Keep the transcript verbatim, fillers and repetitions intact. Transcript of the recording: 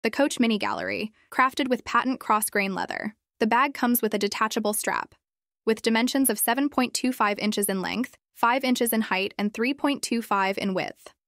The Coach Mini Gallery, crafted with patent cross-grain leather. The bag comes with a detachable strap, with dimensions of seven point two five inches in length, five inches in height, and three point two five in width.